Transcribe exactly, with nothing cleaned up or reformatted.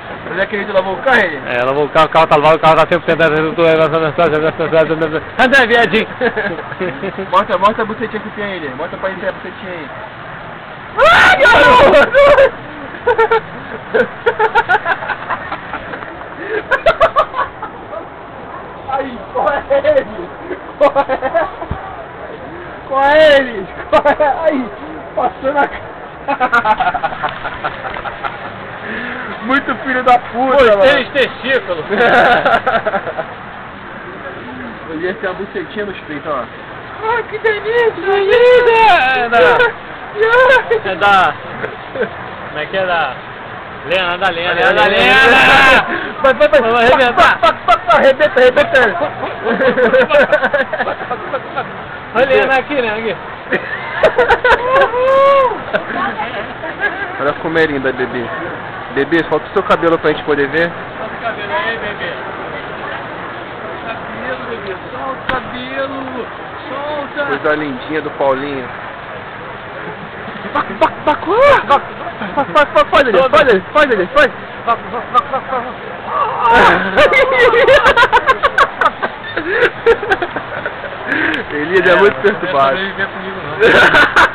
Mas é que a gente lavou o carro, ele? É, lavou o carro, o carro tá lavado, o carro tá sempre tentando... André, viadinho! Mostra, mostra a bucetinha que tem aí, ele. Mostra pra gente a bucetinha aí. Ai, garoto! Aí, corre ele! Corre! Corre ele! Corre! Aí! Passou na cara! Muito filho da puta, Pô, mano! três testículos! Eu ia ter uma bucetinha nos peitos, ó. Ai, que delícia! Delícia! É da... É da... Como é que é da... Lena, da Lena, Lena, da Lena! Vai, vai, vai! Vai arrebentar! Arrebenta, arrebenta ele! Olha Lena aqui, Lena, aqui! Olha a comerinha da bebê. Bebê, solta o seu cabelo pra gente poder ver. Solta o cabelo aí, bebê! Cabelo, bebê! Solta o cabelo! Solta! Coisa lindinha do Paulinho. Faz ele, faz ele, faz ele, faz! Elias é muito perturbado. Não vem comigo não.